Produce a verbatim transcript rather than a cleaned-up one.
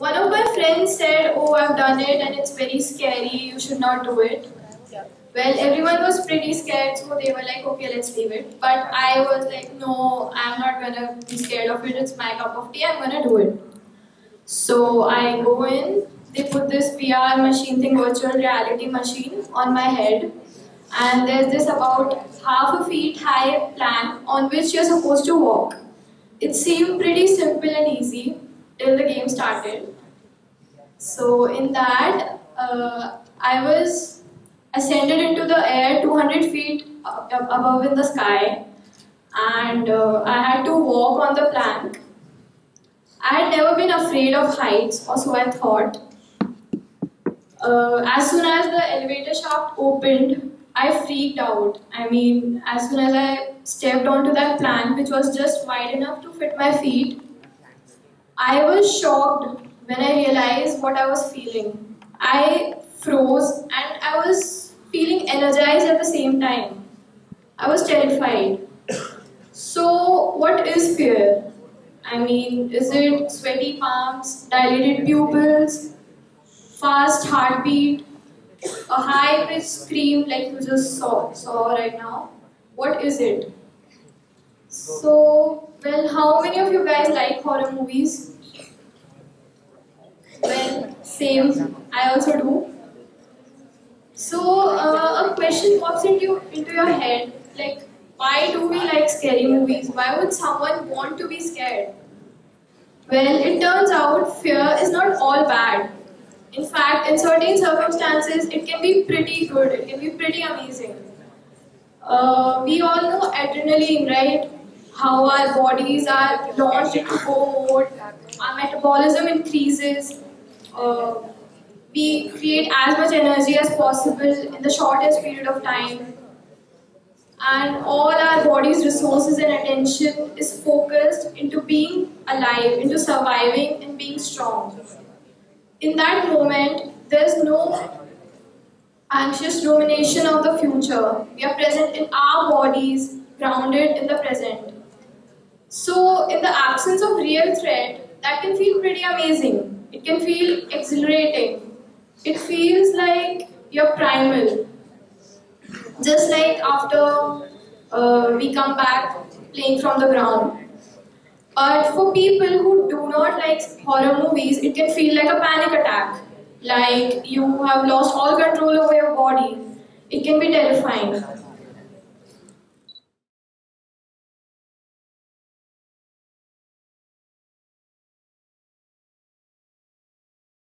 One of my friends said, oh, I've done it and it's very scary, you should not do it. Well, everyone was pretty scared, so they were like, okay, let's leave it. But I was like, no, I'm not gonna be scared of it, it's my cup of tea, I'm gonna do it. So I go in, they put this V R machine thing, virtual reality machine, on my head. And there's this about half a feet high plank on which you're supposed to walk. It seemed pretty simple and easy till the game started. So in that, uh, I was ascended into the air two hundred feet up, up above in the sky, and uh, I had to walk on the plank. I had never been afraid of heights, or so I thought. Uh, as soon as the elevator shaft opened, I freaked out. I mean, as soon as I stepped onto that plank, which was just wide enough to fit my feet, I was shocked when I realized what I was feeling. I froze and I was feeling energized at the same time. I was terrified. So, what is fear? I mean, is it sweaty palms, dilated pupils, fast heartbeat, a high-pitched scream like you just saw, saw right now? What is it? So, well, how many of you guys like horror movies? Well, same. I also do. So, uh, a question pops into, into your head, like, why do we like scary movies? Why would someone want to be scared? Well, it turns out fear is not all bad. In fact, in certain circumstances, it can be pretty good, it can be pretty amazing. Uh, we all know adrenaline, right? How our bodies are launched into go mode, our metabolism increases, uh, we create as much energy as possible in the shortest period of time, and all our body's resources and attention is focused into being alive, into surviving and being strong. In that moment, there's no anxious rumination of the future. We are present in our bodies, grounded in the present. So, in the absence of real threat, that can feel pretty amazing. It can feel exhilarating. It feels like you're primal. Just like after uh, we come back playing from the ground. But for people who do not like horror movies, it can feel like a panic attack. Like you have lost all control over your body. It can be terrifying.